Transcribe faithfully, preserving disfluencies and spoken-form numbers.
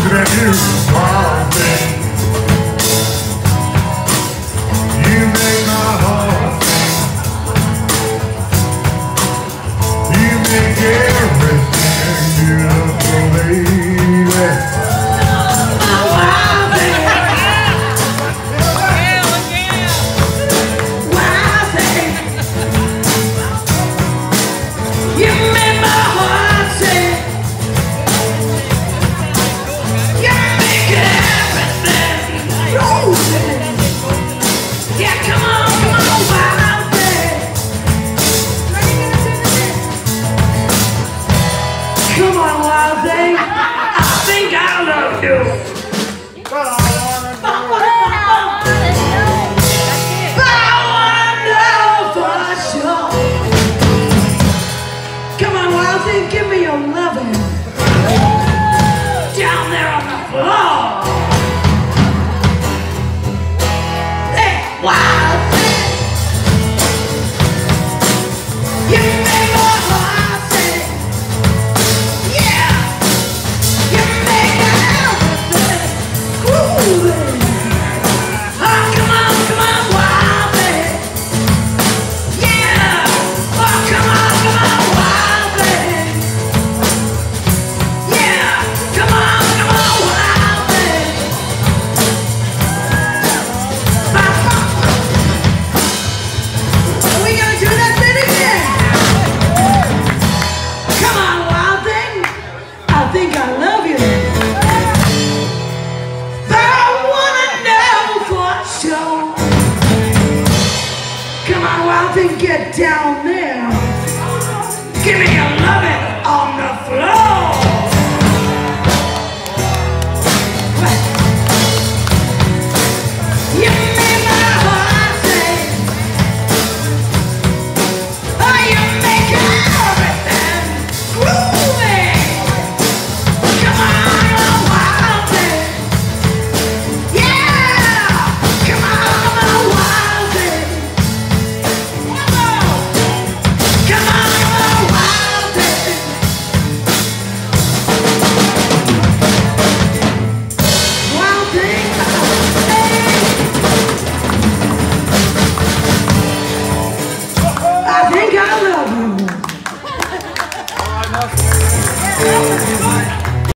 looking at you, wild thing. You make my heart sing. You make everything beautiful, baby. My wild thing. Wild thing. You make my heart sing. You make everything. Yeah, come on, come on, wild thing. Come on, wild thing. I think I love you.